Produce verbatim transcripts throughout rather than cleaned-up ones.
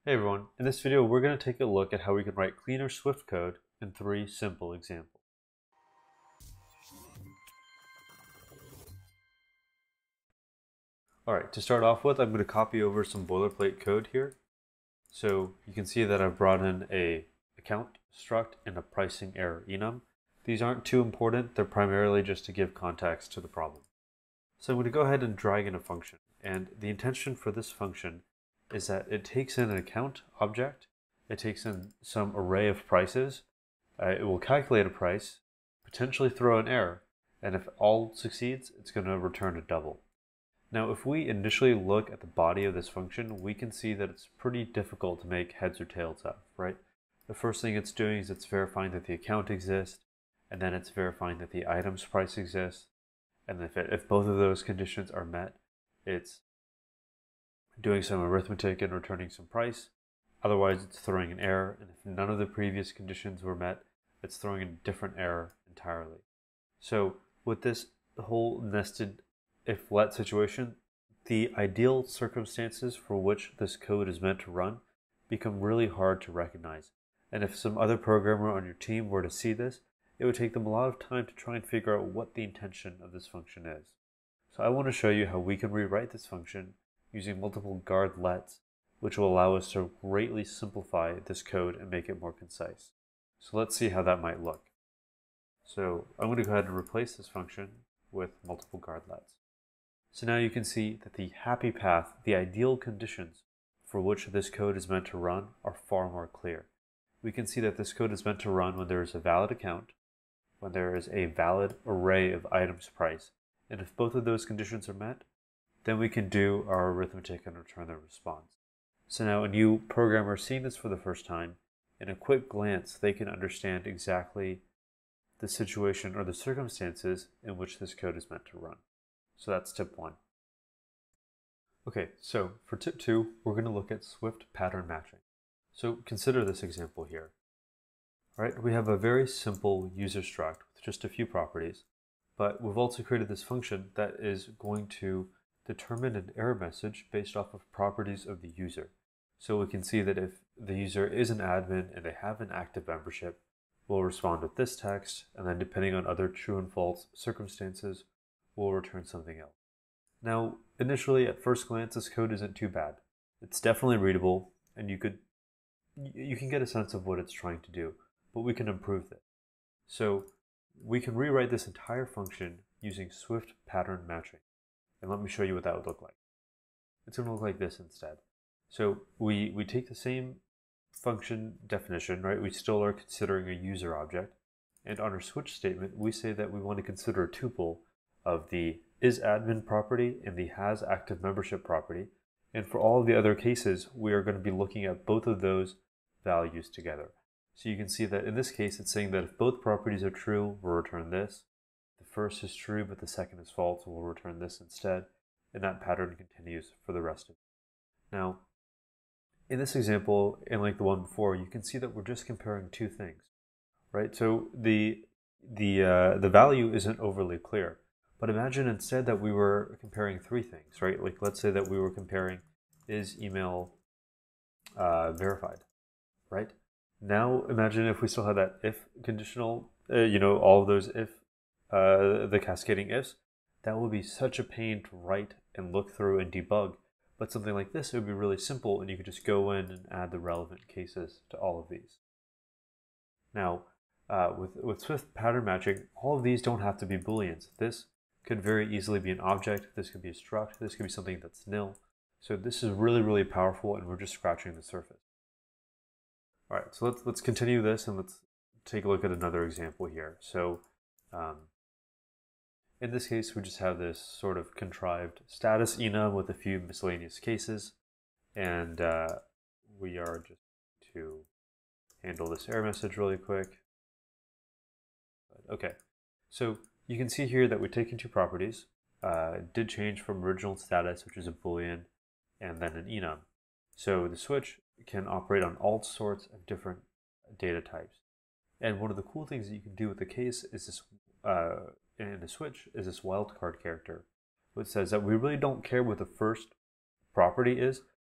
Hey everyone, in this video we're going to take a look at how we can write cleaner Swift code in three simple examples. Alright, to start off with, I'm going to copy over some boilerplate code here. So you can see that I've brought in a account struct and a pricing error enum. These aren't too important, they're primarily just to give context to the problem. So I'm going to go ahead and drag in a function, and the intention for this function is that it takes in an account object, it takes in some array of prices, uh, it will calculate a price, potentially throw an error, and if all succeeds, it's going to return a double. Now, if we initially look at the body of this function, we can see that it's pretty difficult to make heads or tails out, right? The first thing it's doing is it's verifying that the account exists, and then it's verifying that the item's price exists, and if, it, if both of those conditions are met, it's doing some arithmetic and returning some price. Otherwise, it's throwing an error, and if none of the previous conditions were met, it's throwing a different error entirely. So with this whole nested if-let situation, the ideal circumstances for which this code is meant to run become really hard to recognize. And if some other programmer on your team were to see this, it would take them a lot of time to try and figure out what the intention of this function is. So I want to show you how we can rewrite this function using multiple guard lets, which will allow us to greatly simplify this code and make it more concise. So let's see how that might look. So I'm going to go ahead and replace this function with multiple guard lets. So now you can see that the happy path, the ideal conditions for which this code is meant to run, are far more clear. We can see that this code is meant to run when there is a valid account, when there is a valid array of items price, and if both of those conditions are met, then we can do our arithmetic and return the response. So now a new programmer seeing this for the first time, in a quick glance, they can understand exactly the situation or the circumstances in which this code is meant to run. So that's tip one. Okay, so for tip two, we're going to look at Swift pattern matching. So consider this example here. All right, we have a very simple user struct with just a few properties, but we've also created this function that is going to determine an error message based off of properties of the user. So we can see that if the user is an admin and they have an active membership, we'll respond with this text, and then depending on other true and false circumstances, we'll return something else. Now, initially, at first glance, this code isn't too bad. It's definitely readable, and you could you can get a sense of what it's trying to do, but we can improve it. So we can rewrite this entire function using Swift pattern matching. And let me show you what that would look like. It's going to look like this instead. So we, we take the same function definition, right? We still are considering a user object. And on our switch statement, we say that we want to consider a tuple of the isAdmin property and the hasActiveMembership property. And for all of the other cases, we are going to be looking at both of those values together. So you can see that in this case, it's saying that if both properties are true, we'll return this. The first is true, but the second is false, so we'll return this instead. And that pattern continues for the rest of it. Now, in this example, and like the one before, you can see that we're just comparing two things, right? So the, the, uh, the value isn't overly clear. But imagine instead that we were comparing three things, right? Like let's say that we were comparing is email uh, verified, right? Now imagine if we still had that if conditional, uh, you know, all of those if, uh, the cascading ifs, that would be such a pain to write and look through and debug. But something like this, it would be really simple, and you could just go in and add the relevant cases to all of these. Now, uh, with, with Swift pattern matching, all of these don't have to be Booleans. This could very easily be an object, this could be a struct, this could be something that's nil. So this is really, really powerful, and we're just scratching the surface. All right, so let's, let's continue this, and let's take a look at another example here. So um, in this case, we just have this sort of contrived status enum with a few miscellaneous cases, and uh, we are just to handle this error message really quick. Okay, so you can see here that we've taken two properties. Uh, it did change from original status, which is a Boolean, and then an enum. So the switch can operate on all sorts of different data types. And one of the cool things that you can do with the case is this, uh, in the switch, is this wildcard character, which says that we really don't care what the first property is.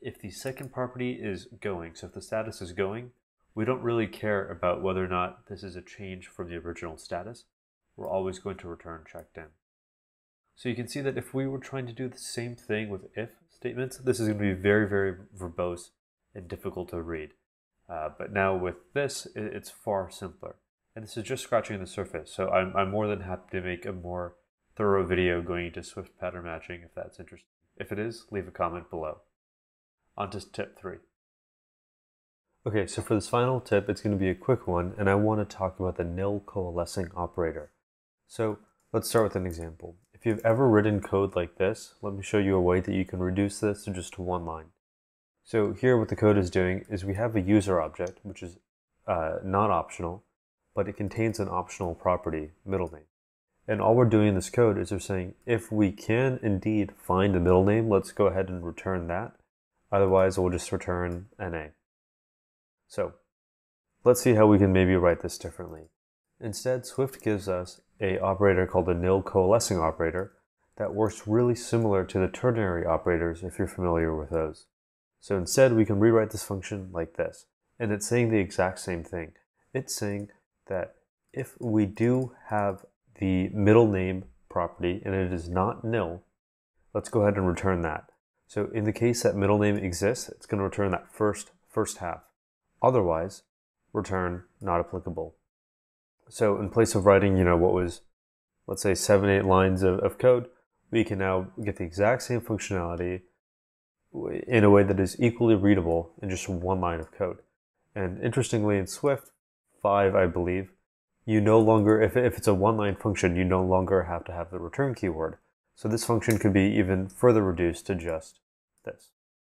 if the second property is going, so if the status is going, we don't really care about whether or not this is a change from the original status. We're always going to return checked in. So you can see that if we were trying to do the same thing with if statements, this is going to be very, very verbose and difficult to read. Uh, but now with this, it's far simpler. And this is just scratching the surface. So I'm, I'm more than happy to make a more thorough video going into Swift pattern matching if that's interesting. If it is, leave a comment below. On to tip three. Okay, so for this final tip, it's going to be a quick one, and I want to talk about the nil coalescing operator. So let's start with an example. If you've ever written code like this, let me show you a way that you can reduce this to just one line. So here what the code is doing is we have a user object, which is uh, not optional, but it contains an optional property, middle name. And all we're doing in this code is we're saying, if we can indeed find a middle name, let's go ahead and return that. Otherwise, we'll just return N A. So let's see how we can maybe write this differently. Instead, Swift gives us an operator called the nil coalescing operator that works really similar to the ternary operators if you're familiar with those. So instead, we can rewrite this function like this. And it's saying the exact same thing. It's saying that if we do have the middle name property and it is not nil, let's go ahead and return that. So in the case that middle name exists, it's going to return that first first half. Otherwise, return not applicable. So in place of writing, you know, what was, let's say, seven, eight lines of, of code, we can now get the exact same functionality in a way that is equally readable in just one line of code. And interestingly, in Swift five, I believe, you no longer, if, if it's a one-line function, you no longer have to have the return keyword. So this function could be even further reduced to just this.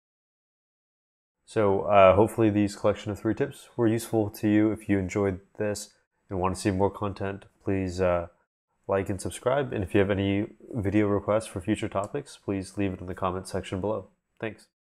So uh, hopefully these collection of three tips were useful to you. If you enjoyed this and want to see more content, please uh, like and subscribe. And if you have any video requests for future topics, please leave it in the comment section below. Thanks.